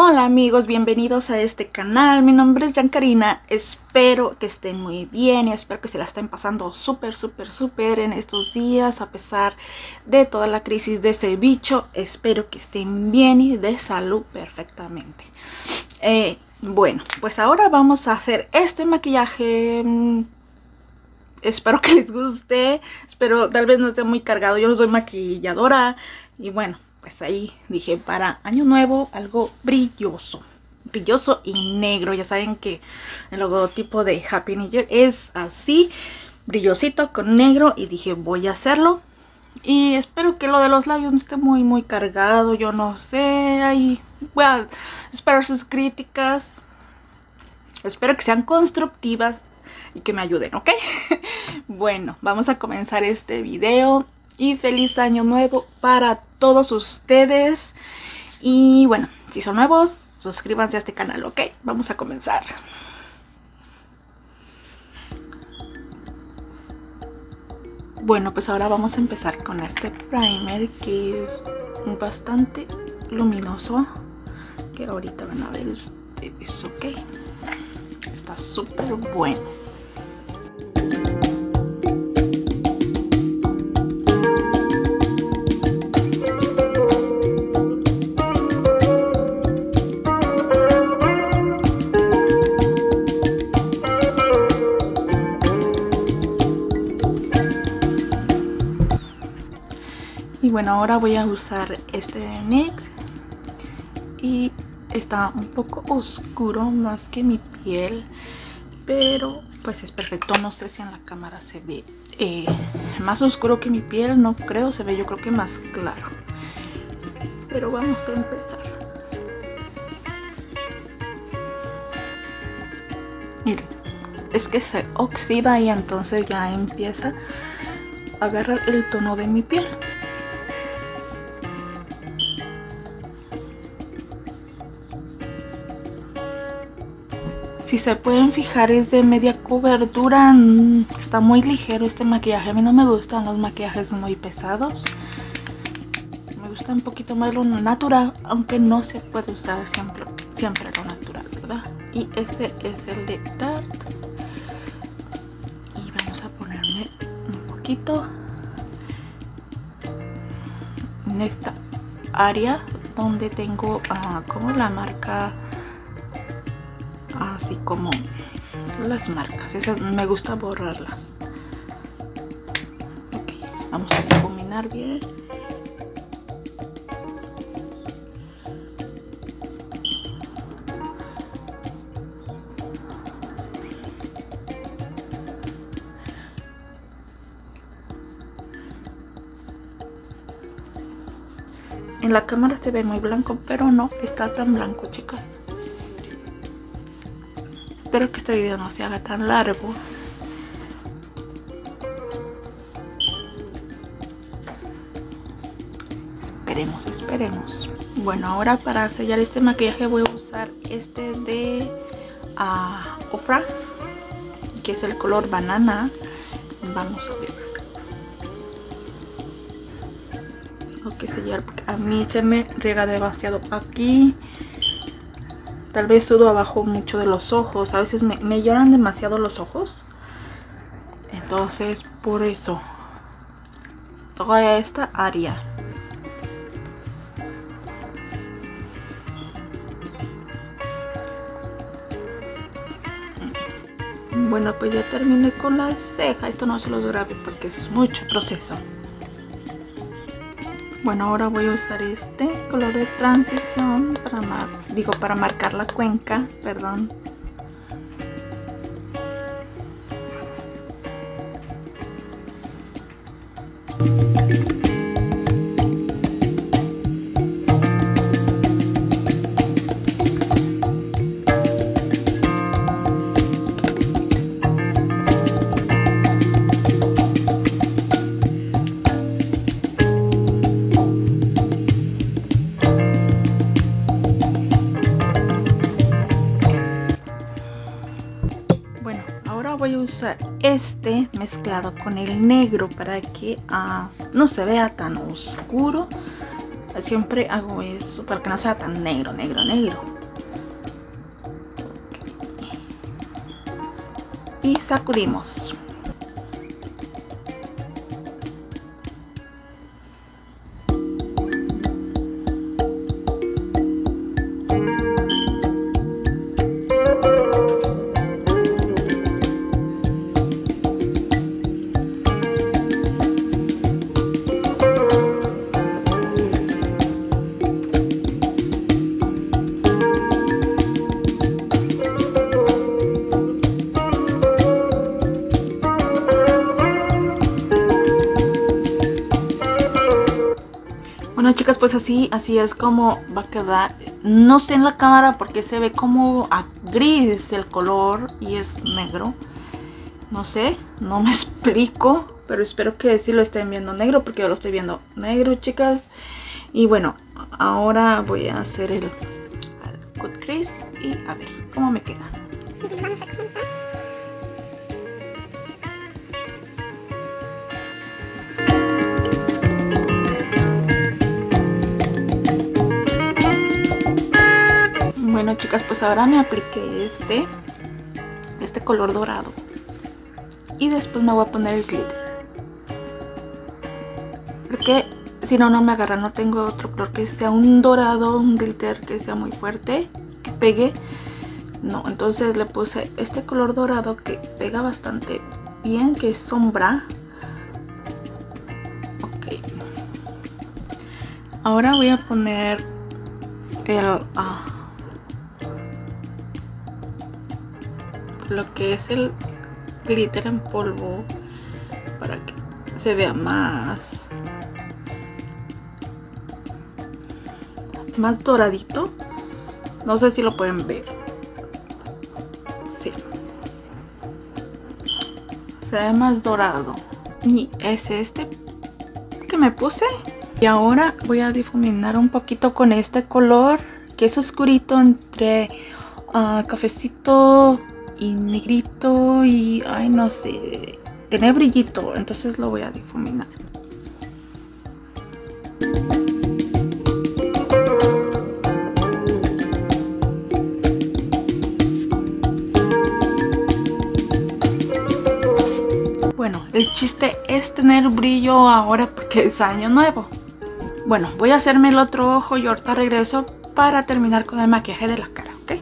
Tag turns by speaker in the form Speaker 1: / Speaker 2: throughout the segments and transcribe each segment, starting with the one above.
Speaker 1: Hola amigos, bienvenidos a este canal. Mi nombre es Giancarina. Espero que estén muy bien y espero que se la estén pasando súper en estos días a pesar de toda la crisis de ese bicho. Espero que estén bien y de salud perfectamente. Bueno, pues ahora vamos a hacer este maquillaje. Espero que les guste. Espero tal vez no esté muy cargado. Yo no soy maquilladora y bueno, pues ahí dije para año nuevo algo brilloso y negro. Ya saben que el logotipo de Happy New Year es así, brillosito con negro, y dije voy a hacerlo. Y espero que lo de los labios no esté muy cargado, yo no sé. Ahí voy a esperar sus críticas. Espero que sean constructivas y que me ayuden, ¿ok? Bueno, vamos a comenzar este video. Y feliz año nuevo para todos ustedes. Y bueno, si son nuevos, suscríbanse a este canal, ¿ok? Vamos a comenzar. Bueno, pues ahora vamos a empezar con este primer que es bastante luminoso, que ahorita van a ver ustedes, ¿ok? Está súper bueno. Y bueno, ahora voy a usar este de NYX y está un poco oscuro más que mi piel, pero pues es perfecto. No sé si en la cámara se ve más oscuro que mi piel, no creo, se ve yo creo que más claro, pero vamos a empezar. Miren, es que se oxida y entonces ya empieza a agarrar el tono de mi piel. Si se pueden fijar, es de media cobertura. Está muy ligero este maquillaje. A mí no me gustan los maquillajes muy pesados. Me gusta un poquito más lo natural, aunque no se puede usar siempre lo natural, ¿verdad? Y este es el de Tarte. Y vamos a ponerme un poquito en esta área donde tengo como la marca, así como las marcas, esas me gusta borrarlas. Ok, vamos a difuminar bien. En la cámara se ve muy blanco, pero no está tan blanco, chicas. Espero que este video no se haga tan largo. Esperemos. Bueno, ahora para sellar este maquillaje voy a usar este de Ofra, que es el color banana. Vamos a ver. Tengo que sellar porque a mí se me riega demasiado aquí. Tal vez sudo abajo mucho de los ojos. A veces me lloran demasiado los ojos. Entonces, por eso, toda esta área. Bueno, pues ya terminé con la ceja. Esto no se los grabé porque es mucho proceso. Bueno, ahora voy a usar este color de transición para marcar la cuenca, perdón. Voy a usar este mezclado con el negro para que no se vea tan oscuro. Siempre hago eso para que no sea tan negro. Y sacudimos. Bueno, chicas, pues así es como va a quedar. No sé en la cámara porque se ve como a gris el color y es negro. No sé, no me explico, pero espero que sí lo estén viendo negro porque yo lo estoy viendo negro, chicas. Y bueno, ahora voy a hacer el cut crease y a ver cómo me queda. Bueno, chicas, pues ahora me apliqué este color dorado y después me voy a poner el glitter porque si no, no me agarra. No tengo otro color que sea un dorado, un glitter que sea muy fuerte, que pegue. No, entonces le puse este color dorado que pega bastante bien, que es sombra. Ok, ahora voy a poner lo que es el glitter en polvo para que se vea más doradito. No sé si lo pueden ver. Sí, se ve más dorado y es este que me puse. Y ahora voy a difuminar un poquito con este color que es oscurito entre cafecito y negrito y ay, no sé, tiene brillito, entonces lo voy a difuminar. Bueno, el chiste es tener brillo ahora porque es año nuevo. Bueno, voy a hacerme el otro ojo y ahorita regreso para terminar con el maquillaje de la cara, ¿ok?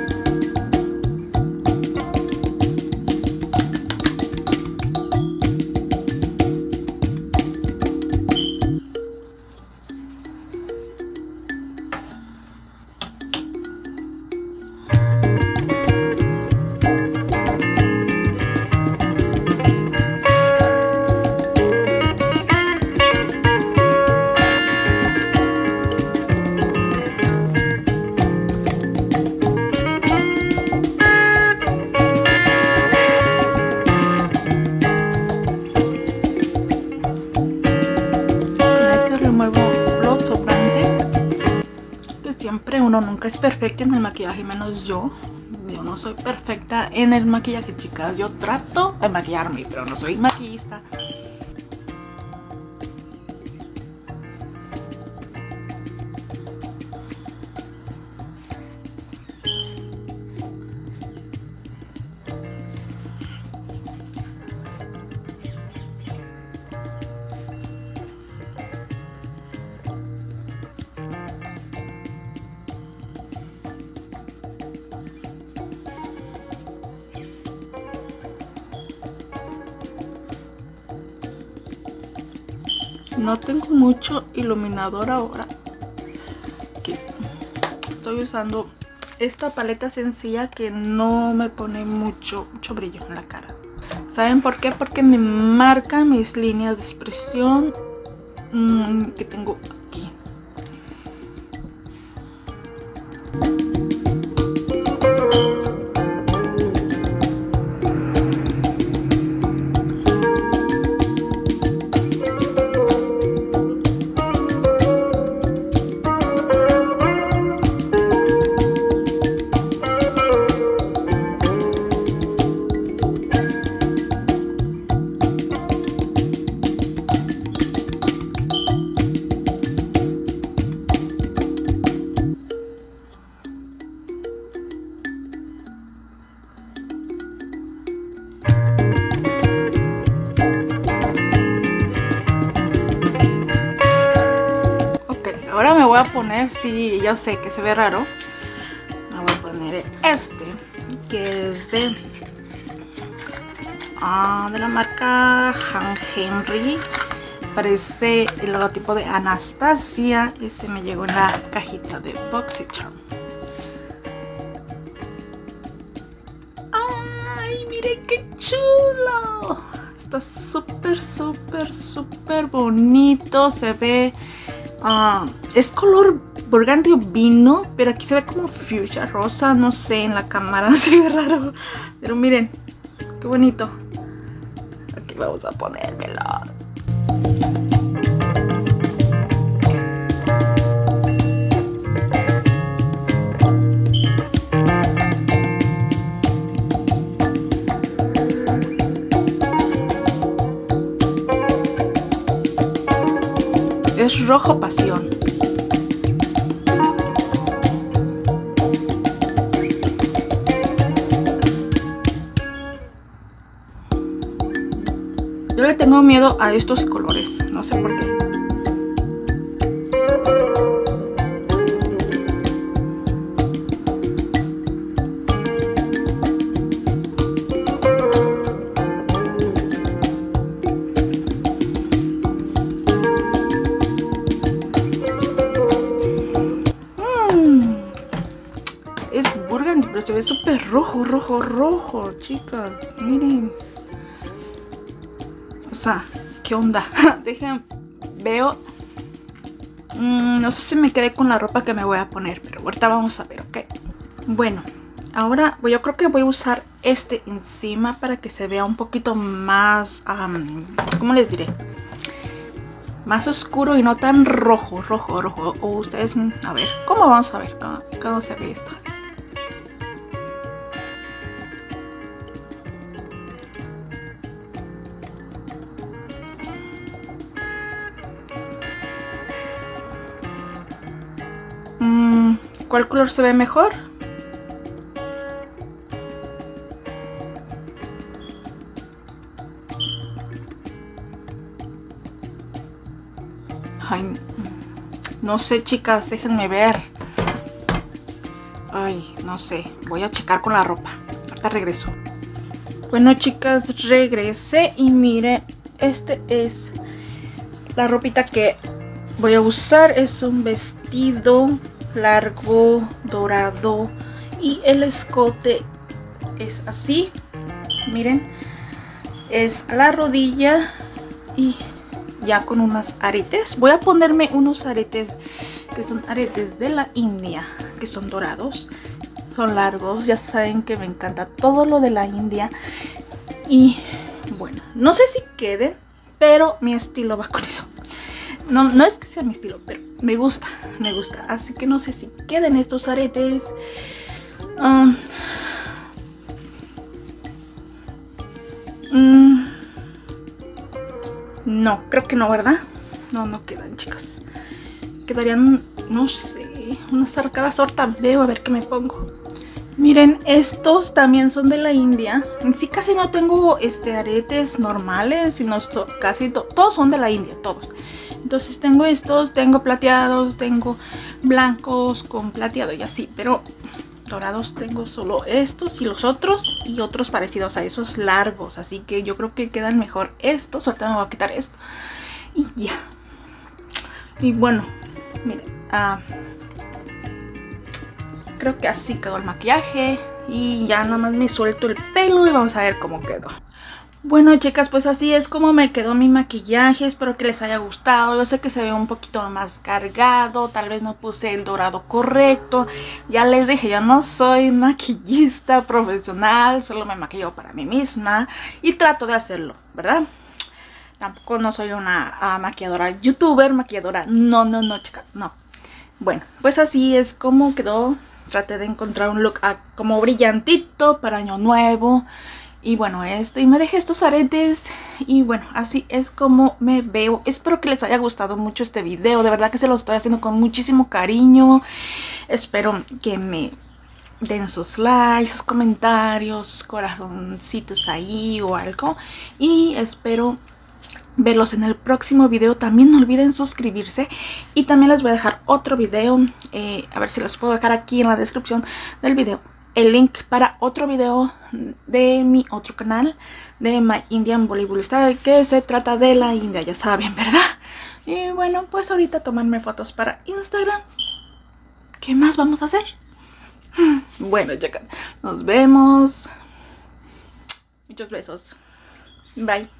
Speaker 1: Siempre uno nunca es perfecta en el maquillaje, menos yo. Yo no soy perfecta en el maquillaje, chicas. Yo trato de maquillarme, pero no soy maquillista. No tengo mucho iluminador ahora. Aquí estoy usando esta paleta sencilla que no me pone mucho brillo en la cara. ¿Saben por qué? Porque me marca mis líneas de expresión que tengo aquí. poner, sí, yo sé que se ve raro. Me voy a poner este, que es de la marca Han Henry. Parece el logotipo de Anastasia. Este me llegó en la cajita de BoxyCharm. ¡Ay, miren qué chulo! Está súper, súper, súper bonito. Se ve... es color burgundy vino, pero aquí se ve como fuchsia rosa. No sé, en la cámara se ve raro. Pero miren, qué bonito. Aquí vamos a ponérmelo. Es rojo pasión. Yo le tengo miedo a estos colores, no sé por qué. Es burgundy, pero se ve súper rojo, rojo, rojo, chicas. Miren. O sea, ¿qué onda? Dejen, veo. No sé si me quedé con la ropa que me voy a poner, pero ahorita vamos a ver, ¿ok? Bueno, ahora yo creo que voy a usar este encima para que se vea un poquito más, ¿cómo les diré? Más oscuro y no tan rojo, rojo, rojo. O ustedes, a ver, ¿cómo vamos a ver cómo se ve esto? ¿Cuál color se ve mejor? Ay, no sé, chicas, déjenme ver. Ay, no sé, voy a checar con la ropa. Ahorita regreso. Bueno, chicas, regresé y miren, este es la ropita que voy a usar. Es un vestido largo, dorado, y el escote es así. Miren, es a la rodilla y ya con unos aretes. Voy a ponerme unos aretes que son aretes de la India, que son dorados, son largos. Ya saben que me encanta todo lo de la India. Y bueno, no sé si queden, pero mi estilo va con eso. No es que sea mi estilo, pero me gusta, me gusta. Así que no sé si queden estos aretes. No, creo que no, ¿verdad? No quedan, chicas. Quedarían, no sé, unas arcadas. Ahorita veo a ver qué me pongo. Miren, estos también son de la India. En sí casi no tengo aretes normales, sino casi todos son de la India, todos. Entonces tengo estos, tengo plateados, tengo blancos con plateado y así, pero dorados tengo solo estos y los otros y otros parecidos a esos largos. Así que yo creo que quedan mejor estos. Ahorita me voy a quitar esto y ya. Y bueno, miren, creo que así quedó el maquillaje y ya nada más me suelto el pelo y vamos a ver cómo quedó. Bueno, chicas, pues así es como me quedó mi maquillaje. Espero que les haya gustado. Yo sé que se ve un poquito más cargado, tal vez no puse el dorado correcto. Ya les dije, yo no soy maquillista profesional, solo me maquillo para mí misma y trato de hacerlo, ¿verdad? Tampoco no soy una maquilladora youtuber, maquilladora, no, chicas, no. Bueno, pues así es como quedó. Traté de encontrar un look como brillantito para año nuevo. Y bueno, y me dejé estos aretes. Y bueno, así es como me veo. Espero que les haya gustado mucho este video. De verdad que se los estoy haciendo con muchísimo cariño. Espero que me den sus likes, sus comentarios, sus corazoncitos ahí o algo. Y espero verlos en el próximo video. También no olviden suscribirse y también les voy a dejar otro video, a ver si les puedo dejar aquí en la descripción del video el link para otro video de mi otro canal de My Indian Bollywood Style, que se trata de la India, ya saben, ¿verdad? Y bueno, pues ahorita tomarme fotos para Instagram. ¿Qué más vamos a hacer? Bueno, chicas, nos vemos. Muchos besos. Bye.